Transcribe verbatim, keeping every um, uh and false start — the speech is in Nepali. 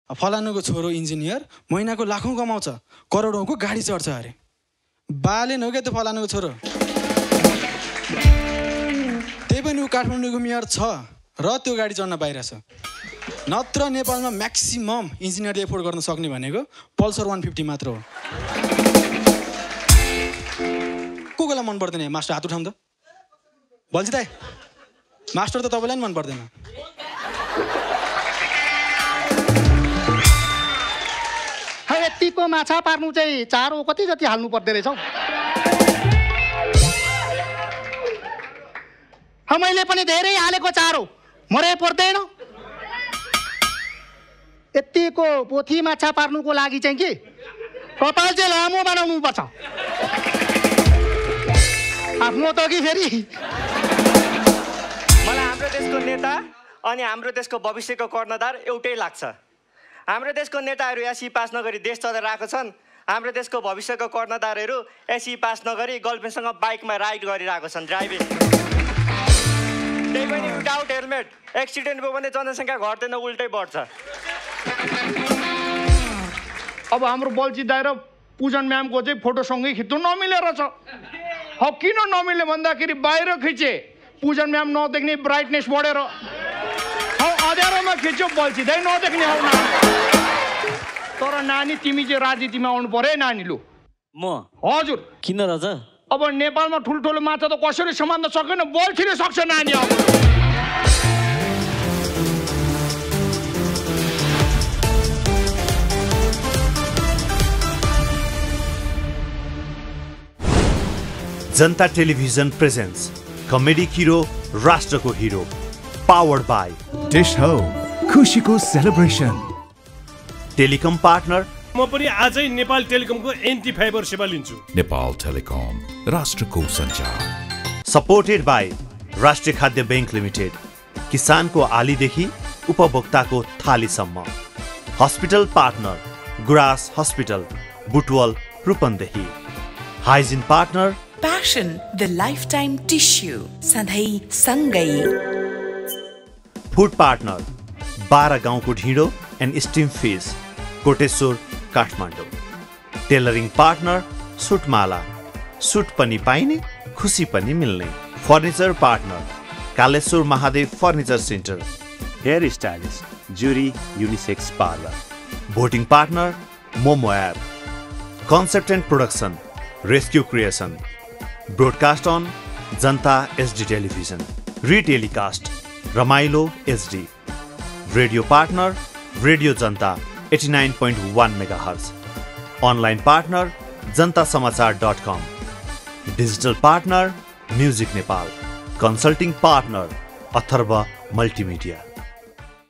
फलानुको छोरो इन्जिनियर महिनाको लाखौँ कमाउँछ, करोडौँको गाडी चढ्छ अरे। बालेन हो क्या त्यो फलानुको छोरो। त्यही पनि ऊ काठमाडौँको मेयर छ र त्यो गाडी चढ्न पाइरहेछ। नत्र नेपालमा म्याक्सिमम इन्जिनियरले एफोर्ड गर्न सक्ने भनेको पल्सर वान फिफ्टी मात्र हो। को कोलाई मन पर्दैन मास्टर? हात उठाउँ त। बल्छी दाइ, मास्टर त तपाईँलाई पनि मन पर्दैन। यतिको माछा पार्नु चाहिँ चारो कति जति हाल्नु पर्दो रहेछ हौ। मैले पनि धेरै हालेको चारो मरै पर्दैन। यतिको पोथी माछा पार्नुको लागि चाहिँ के कपाल चाहिँ लामो बनाउनु पर्छ आफ्नो त कि फेरि। मलाई हाम्रो देशको नेता अनि हाम्रो देशको भविष्यको कर्णधार एउटै लाग्छ। हाम्रो देशको नेताहरू एसई पास नगरी देश चलाइरहेको छन्। हाम्रो देशको भविष्यको कर्णधारहरू एसई पास नगरी गर्लफ्रेन्डसँग बाइकमा राइड गरिरहेको छन्, ड्राइभिङ। त्यही पनि विदाउट हेलमेट। एक्सिडेन्ट भयो भने जनसङ्ख्या घट्दैन, उल्टै बढ्छ। अब हाम्रो बल्छी दाइ र पूजन म्यामको चाहिँ फोटोसँगै खिच्नु नमिलेर छ। अब किन नमिले भन्दाखेरि बाहिर खिचे पूजन म्याम नदेख्ने, ब्राइटनेस बढेर। अँध्यारोमा खिच्यो बल्छी दाइ नदेख्ने हौ न। तर नानी तिमी चाहिँ राजनीतिमा आउनु पर्यो है नानी। लु म हजुर। किन राजा? अब नेपालमा ठुल्ठुलो माछा त कसरी समात्न सकेन, बल्छीले सक्छ नानी। अब Janata television presents comedy hero राष्ट्रको hero, powered by dish home, खुसीको सेलिब्रेसन। टेलिकम पार्टनर म पनि आजै नेपाल टेलिकमको एन्टी फाइबर सेवा लिन्छु। नेपाल टेलिकम, राष्ट्रको सञ्चार। सपोर्टेड बाई राष्ट्रिय खाद्य बैंक लिमिटेड, किसानको आलीदेखि उपभोक्ताको थालीसम्म। Hospital partner Guras hospital, Butwal, Rupandehi. Hygiene partner Passion, the lifetime tissue, सधैँ सँगै। फूड पार्टनर बाह्र गाउँको ढिँडो and steam fish, Koteshwar, Kathmandu. Tailoring partner सुटमाला, सुट पनि पाइने, खुसी पनि मिल्ने। Furniture partner Kaleshwar Mahadev furniture centre. Hair stylist Juri unisex parlour. Voting partner momo app. Concept and production rescue creation. Broadcast on Janata SD television. Retelecast Ramailo SD. Radio partner radio Janata eighty nine point one mega hertz. Online partner Janata Samachar dot com. Digital partner music Nepal. Consulting partner Atharva multimedia.